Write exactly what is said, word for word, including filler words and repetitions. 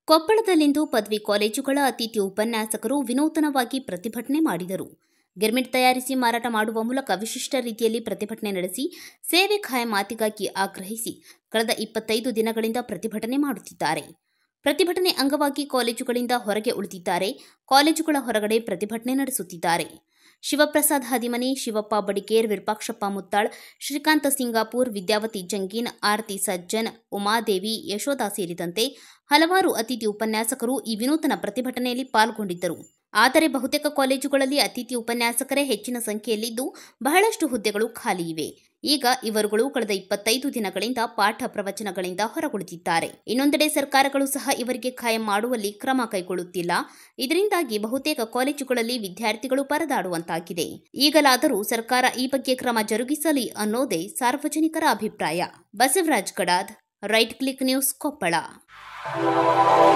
ಕೊಪ್ಪಳದಲ್ಲಿಂದು ಪದವಿ ಕಾಲೇಜುಗಳ ಅತಿಥಿ ಉಪನ್ಯಾಸಕರು ವಿನೂತನವಾಗಿ ಪ್ರತಿಭಟನೆ ಮಾಡಿದರು. ಗಿರ್ಮಿಟ್ ತಯಾರಿಸಿ ಮಾರಾಟ ಮಾಡುವ ಮೂಲಕ ವಿಶಿಷ್ಟ ರೀತಿಯಲ್ಲಿ ಪ್ರತಿಭಟನೆ ನಡೆಸಿ ಸೇವೆ ಖಾಯಮಾತಿಗಾಗಿ ಆಗ್ರಹಿಸಿ ಕಳೆದ ಇಪ್ಪತ್ತೈದು ದಿನಗಳಿಂದ ಪ್ರತಿಭಟನೆ ಮಾಡುತ್ತಿದ್ದಾರೆ. ಪ್ರತಿಭಟನೆ ಅಂಗವಾಗಿ ಕಾಲೇಜುಗಳಿಂದ ಹೊರಗೆ ಉಳಿದಿದ್ದಾರೆ. ಕಾಲೇಜುಗಳ ಹೊರಗಡೆ ಪ್ರತಿಭಟನೆ ನಡೆಸುತ್ತಿದ್ದಾರೆ. ಶಿವಪ್ರಸಾದ್ ಹದಿಮನಿ, ಶಿವಪ್ಪ ಬಡಿಗೇರ್, ವಿರೂಪಾಕ್ಷಪ್ಪ ಮುತ್ತಾಳ್, ಶ್ರೀಕಾಂತ ಸಿಂಗಾಪುರ್, ವಿದ್ಯಾವತಿ ಜಂಗೀನ್, ಆರತಿ ಸಜ್ಜನ್, ಉಮಾದೇವಿ, ಯಶೋಧ ಸೇರಿದಂತೆ ಹಲವಾರು ಅತಿಥಿ ಉಪನ್ಯಾಸಕರು ಈ ವಿನೂತನ ಪ್ರತಿಭಟನೆಯಲ್ಲಿ ಪಾಲ್ಗೊಂಡಿದ್ದರು. ಆದರೆ ಬಹುತೇಕ ಕಾಲೇಜುಗಳಲ್ಲಿ ಅತಿಥಿ ಉಪನ್ಯಾಸಕರೇ ಹೆಚ್ಚಿನ ಸಂಖ್ಯೆಯಲ್ಲಿದ್ದು ಬಹಳಷ್ಟು ಹುದ್ದೆಗಳು ಖಾಲಿ ಇವೆ. ಈಗ ಇವರುಗಳು ಕಳೆದ ಇಪ್ಪತ್ತೈದು ದಿನಗಳಿಂದ ಪಾಠ ಪ್ರವಚನಗಳಿಂದ ಹೊರಗುಳಿದಿದ್ದಾರೆ. ಇನ್ನೊಂದೆಡೆ ಸರ್ಕಾರಗಳು ಸಹ ಇವರಿಗೆ ಖಾಯಂ ಮಾಡುವಲ್ಲಿ ಕ್ರಮ ಕೈಗೊಳ್ಳುತ್ತಿಲ್ಲ. ಇದರಿಂದಾಗಿ ಬಹುತೇಕ ಕಾಲೇಜುಗಳಲ್ಲಿ ವಿದ್ಯಾರ್ಥಿಗಳು ಪರದಾಡುವಂತಾಗಿದೆ. ಈಗಲಾದರೂ ಸರ್ಕಾರ ಈ ಬಗ್ಗೆ ಕ್ರಮ ಜರುಗಿಸಲಿ ಅನ್ನೋದೇ ಸಾರ್ವಜನಿಕರ ಅಭಿಪ್ರಾಯ. Basavaraj Gadad, right click news, Koppal.